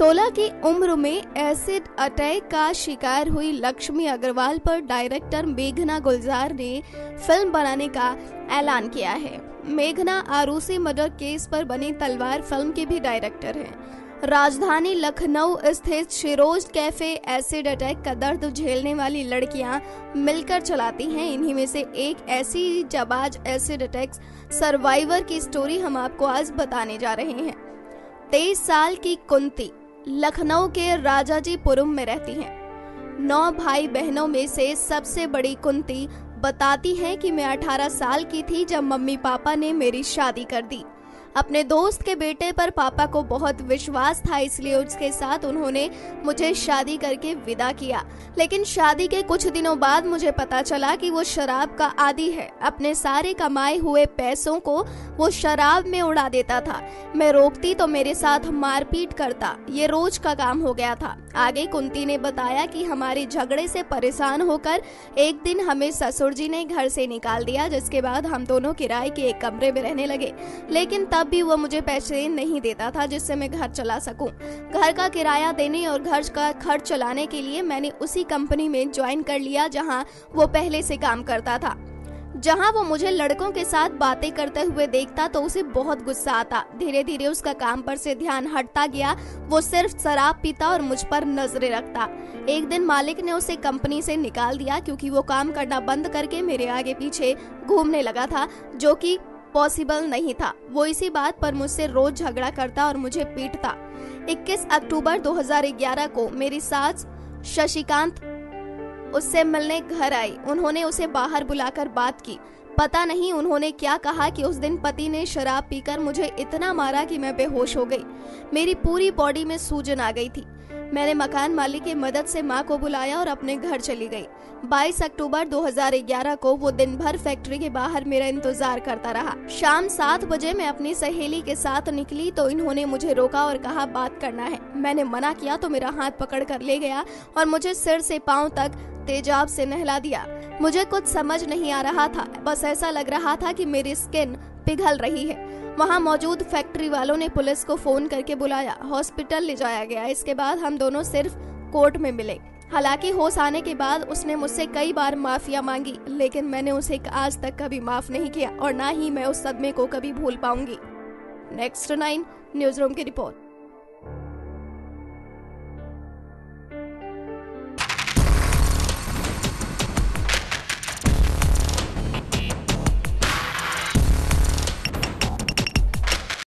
16 की उम्र में एसिड अटैक का शिकार हुई लक्ष्मी अग्रवाल पर डायरेक्टर मेघना गुलजार ने फिल्म बनाने का ऐलान किया है। मेघना आरूसी मर्डर केस पर बनी तलवार फिल्म के भी डायरेक्टर हैं। राजधानी लखनऊ स्थित शिरोज कैफे एसिड अटैक का दर्द झेलने वाली लड़कियां मिलकर चलाती हैं। इन्हीं में से एक ऐसी जाबाज एसिड अटैक सर्वाइवर की स्टोरी हम आपको आज बताने जा रहे हैं। 23 साल की कुंती लखनऊ के राजाजीपुरम में रहती हैं। 9 भाई बहनों में से सबसे बड़ी कुंती बताती हैं कि मैं 18 साल की थी जब मम्मी पापा ने मेरी शादी कर दी। अपने दोस्त के बेटे पर पापा को बहुत विश्वास था, इसलिए उसके साथ उन्होंने मुझे शादी करके विदा किया। लेकिन शादी के कुछ दिनों बाद मुझे पता चला कि वो शराब का आदी है। अपने सारे कमाए हुए पैसों को वो शराब में उड़ा देता था। मैं रोकती तो मेरे साथ मारपीट करता। ये रोज का काम हो गया था। आगे कुंती ने बताया कि हमारे झगड़े से परेशान होकर एक दिन हमें ससुर जी ने घर से निकाल दिया, जिसके बाद हम दोनों किराए के एक कमरे में रहने लगे। लेकिन तब भी वो मुझे पैसे नहीं देता था जिससे मैं घर चला सकूं। घर का किराया देने और घर का खर्च चलाने के लिए मैंने उसी कंपनी में ज्वाइन कर लिया जहां वो पहले से काम करता था। जहां वो मुझे लड़कों के साथ बातें करते हुए देखता तो उसे बहुत गुस्सा आता। धीरे धीरे उसका काम पर से ध्यान हटता गया। वो सिर्फ शराब पीता और मुझ पर नजरें रखता। एक दिन मालिक ने उसे कंपनी से निकाल दिया क्योंकि वो काम करना बंद करके मेरे आगे पीछे घूमने लगा था, जो कि पॉसिबल नहीं था। वो इसी बात पर मुझसे रोज झगड़ा करता और मुझे पीटता। 21 अक्टूबर 2011 को मेरी सास शशिकांत उससे मिलने घर आई। उन्होंने उसे बाहर बुलाकर बात की। पता नहीं उन्होंने क्या कहा कि उस दिन पति ने शराब पीकर मुझे इतना मारा कि मैं बेहोश हो गई। मेरी पूरी बॉडी में सूजन आ गई थी। मैंने मकान मालिक की मदद से मां को बुलाया और अपने घर चली गई। 22 अक्टूबर 2011 को वो दिन भर फैक्ट्री के बाहर मेरा इंतजार करता रहा। शाम 7 बजे मैं अपनी सहेली के साथ निकली तो इन्होंने मुझे रोका और कहा बात करना है। मैंने मना किया तो मेरा हाथ पकड़ कर ले गया और मुझे सिर से पांव तक तेजाब से नहला दिया। मुझे कुछ समझ नहीं आ रहा था, बस ऐसा लग रहा था कि मेरी स्किन पिघल रही है। वहां मौजूद फैक्ट्री वालों ने पुलिस को फोन करके बुलाया। हॉस्पिटल ले जाया गया। इसके बाद हम दोनों सिर्फ कोर्ट में मिले। हालांकि होश आने के बाद उसने मुझसे कई बार माफिया मांगी, लेकिन मैंने उसे आज तक कभी माफ नहीं किया और ना ही मैं उस सदमे को कभी भूल पाऊंगी। नेक्स्ट 9 न्यूज रूम की रिपोर्ट।